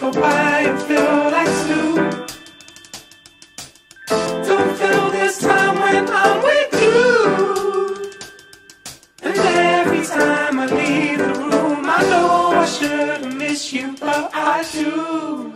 go by and feel like stew. Don't feel this time when I'm with you. And every time I leave the room, I know I shouldn't miss you, but I do.